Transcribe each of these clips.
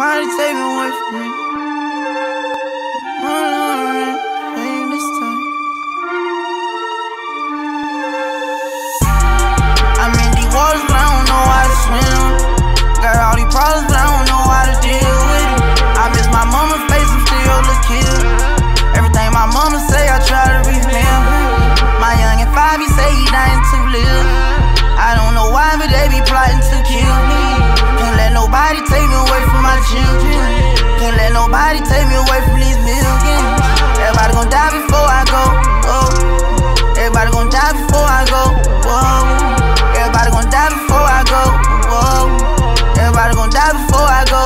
Somebody take me away from me. This time. I'm in these waters, but I don't know how to swim. Got all these problems, but I don't know how to deal with it. I miss my mama's face, I'm still a kid. Everything my mama say, I try to remember. My youngin' 5, he say he dying to live. I don't know why, but they be plotting to kill me. Can't let nobody take me away from my children. Can't let nobody take me away from these millions. Everybody gon' die before I go. Oh. Everybody gon' die before I go. Whoa. Everybody gon' die before I go. Whoa. Everybody gon' die before I go.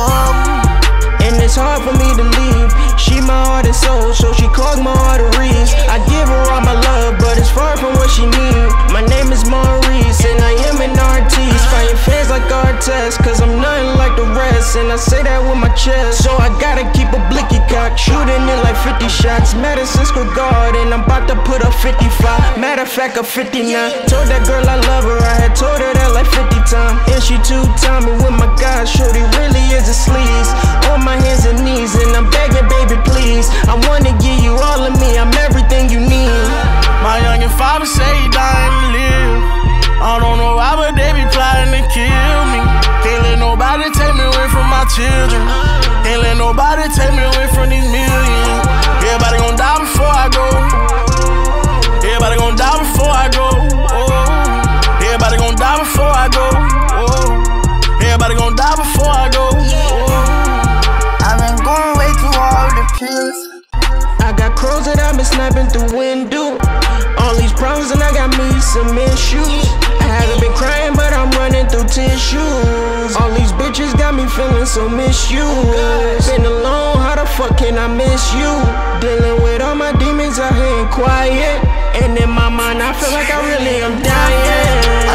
Whoa. And it's hard for me to leave. She my heart and soul, so she clogs my arteries. I give her all my love, but it's far from what she needs. My name is Maurice, and I am an artiste. Fighting fans like Artest, cause I'm nothing like the rest. And I say that with my chest, so I gotta keep a blicky cock. Shooting in like 50 shots, Madison Square Garden, I'm about to put up 55. Matter of fact, a 59. Told that girl I love her, I had told her that like 50 times. And she two-timing with my guy, shorty really is a sleaze. On my hands and knees, and I'm begging, baby, please. I wanna give you all of me, I'm everything you need. My youngin' father say he dying to live. I don't know why, but they be plotting to kill me. Can't let nobody take me away from my children. Can't let nobody take me away from these millions. Everybody gon' die before I go. Everybody gon' die before I go. Oh. Everybody gon' die before I go. Oh. Everybody gon' die before I go. Oh. I've been going way too hard with the pills. I got crows that I've been sniping through window. All these problems and I got me some issues. I haven't been crying, but I'm running through tissues. All these bitches got me feeling so misused. Been alone, how the fuck can I miss you? Dealing with all my demons out here and quiet. And in my mind I feel like I really am dying.